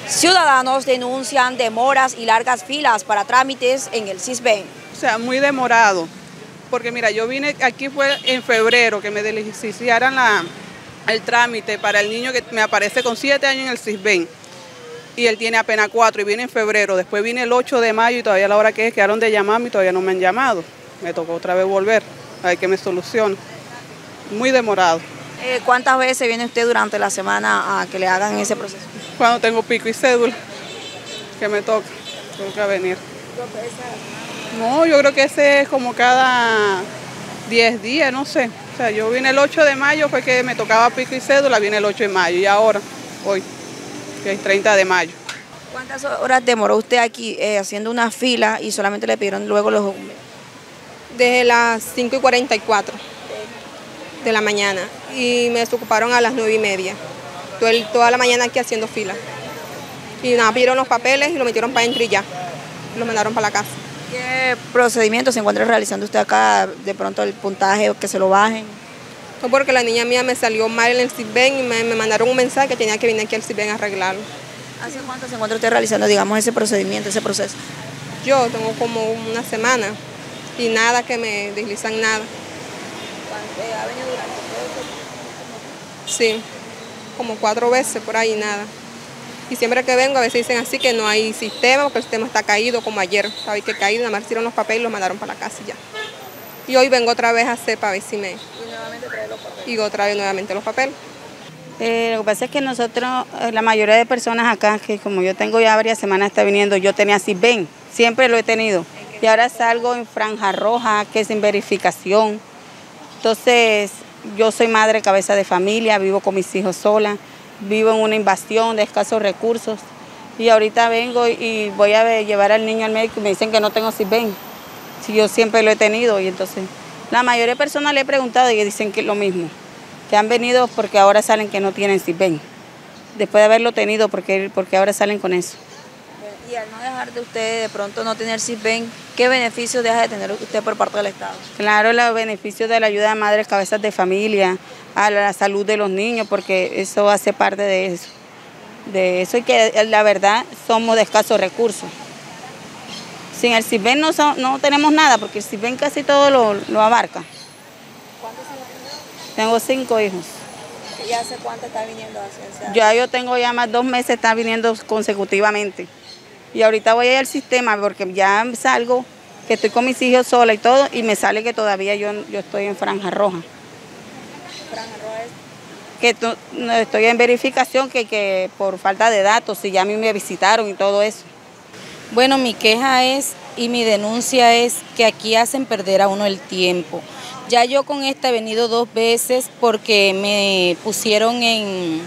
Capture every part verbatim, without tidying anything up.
Ciudadanos denuncian demoras y largas filas para trámites en el CISBEN. O sea, muy demorado, porque mira, yo vine aquí fue en febrero que me diligenciaran la, el trámite para el niño que me aparece con siete años en el CISBEN y él tiene apenas cuatro y viene en febrero, después vine el ocho de mayo y todavía a la hora que es quedaron de llamarme y todavía no me han llamado. Me tocó otra vez volver, a ver que me solucione. Muy demorado. Eh, ¿Cuántas veces viene usted durante la semana a que le hagan ese proceso? Cuando tengo pico y cédula, que me toca, tengo que venir. No, yo creo que ese es como cada diez días, no sé. O sea, yo vine el ocho de mayo, fue que me tocaba pico y cédula, vine el ocho de mayo y ahora, hoy, que es treinta de mayo. ¿Cuántas horas demoró usted aquí eh, haciendo una fila y solamente le pidieron luego los documentos? Desde las cinco y cuarenta y cuatro de la mañana y me desocuparon a las nueve y media. Todo el, toda la mañana aquí haciendo fila. Y nada, pidieron los papeles y lo metieron para adentro y ya. Lo mandaron para la casa. ¿Qué procedimiento se encuentra realizando usted acá? De pronto el puntaje, que se lo bajen. Fue porque la niña mía me salió mal en el CISBEN y me, me mandaron un mensaje que tenía que venir aquí al CISBEN a arreglarlo. ¿Hace cuánto se encuentra usted realizando, digamos, ese procedimiento, ese proceso? Yo tengo como una semana y nada que me deslizan nada. ¿Ha venido durante todo eso? Sí, como cuatro veces por ahí, nada. Y siempre que vengo a veces dicen así que no hay sistema, porque el sistema está caído, como ayer, ¿sabes? Que caído, nada más hicieron los papeles y los mandaron para la casa y ya. Y hoy vengo otra vez a hacer para ver si me... Y nuevamente trae los papeles. Y otra vez nuevamente los papeles. Eh, lo que pasa es que nosotros, la mayoría de personas acá, que como yo tengo ya varias semanas está viniendo, yo tenía CISBEN, siempre lo he tenido. Y ahora salgo en franja roja, que es en verificación. Entonces, yo soy madre cabeza de familia, vivo con mis hijos sola, vivo en una invasión de escasos recursos. Y ahorita vengo y voy a llevar al niño al médico y me dicen que no tengo CISBEN. Si yo siempre lo he tenido y entonces la mayoría de personas le he preguntado y dicen que es lo mismo, que han venido porque ahora salen que no tienen CISBEN, después de haberlo tenido porque, porque ahora salen con eso. Y al no dejar de usted de pronto no tener CISBEN, ¿qué beneficios deja de tener usted por parte del Estado? Claro, los beneficios de la ayuda de madres cabezas de familia, a la salud de los niños, porque eso hace parte de eso. De eso y que la verdad somos de escasos recursos. Sin el CISBEN no, so, no tenemos nada, porque el CISBEN casi todo lo, lo abarca. ¿Cuántos hijos tiene? Tengo cinco hijos. ¿Y hace cuánto está viniendo hacia? Ya yo tengo ya más dos meses, está viniendo consecutivamente. Y ahorita voy a ir al sistema porque ya salgo, que estoy con mis hijos sola y todo, y me sale que todavía yo, yo estoy en franja roja. ¿Franja roja es? Que to, no, estoy en verificación, que, que por falta de datos, si ya a mí me visitaron y todo eso. Bueno, mi queja es y mi denuncia es que aquí hacen perder a uno el tiempo. Ya yo con esta he venido dos veces porque me pusieron en,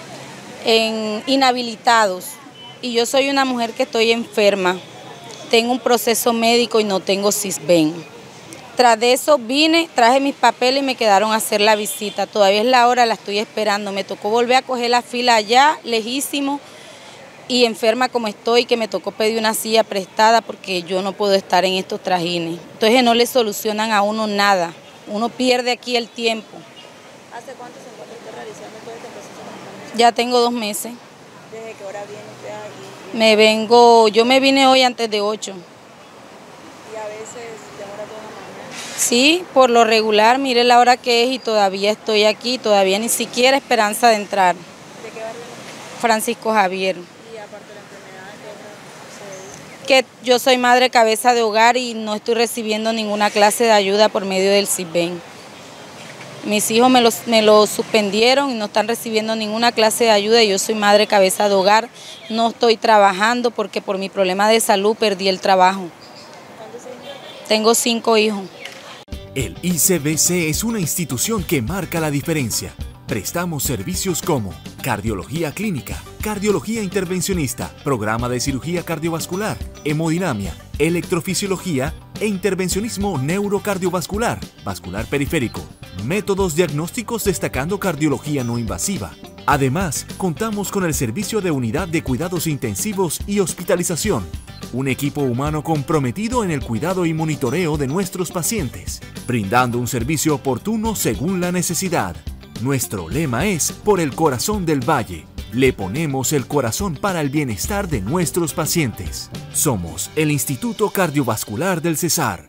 en inhabilitados. Y yo soy una mujer que estoy enferma, tengo un proceso médico y no tengo CISBEN. Tras de eso vine, traje mis papeles y me quedaron a hacer la visita. Todavía es la hora, la estoy esperando. Me tocó volver a coger la fila allá, lejísimo, y enferma como estoy, que me tocó pedir una silla prestada porque yo no puedo estar en estos trajines. Entonces no le solucionan a uno nada, uno pierde aquí el tiempo. ¿Hace cuánto se encuentra usted realizando todo este proceso? Ya tengo dos meses. ¿Desde qué hora viene usted aquí? Me vengo, yo me vine hoy antes de ocho. ¿Y a veces demora toda la mañana? Sí, por lo regular, mire la hora que es y todavía estoy aquí, todavía ni siquiera esperanza de entrar. ¿De qué barrio? Francisco Javier. Y aparte de la enfermedad, ¿qué otra se dedica? Que yo soy madre cabeza de hogar y no estoy recibiendo ninguna clase de ayuda por medio del CISBEN. Mis hijos me los, me los suspendieron y no están recibiendo ninguna clase de ayuda. Yo soy madre cabeza de hogar, no estoy trabajando porque por mi problema de salud perdí el trabajo. ¿Cuántos hijos? Tengo cinco hijos. El I C B C es una institución que marca la diferencia. Prestamos servicios como cardiología clínica, cardiología intervencionista, programa de cirugía cardiovascular, hemodinamia, electrofisiología e intervencionismo neurocardiovascular, vascular periférico, métodos diagnósticos destacando cardiología no invasiva. Además, contamos con el servicio de unidad de cuidados intensivos y hospitalización, un equipo humano comprometido en el cuidado y monitoreo de nuestros pacientes, brindando un servicio oportuno según la necesidad. Nuestro lema es Por el corazón del Valle. Le ponemos el corazón para el bienestar de nuestros pacientes. Somos el Instituto Cardiovascular del Cesar.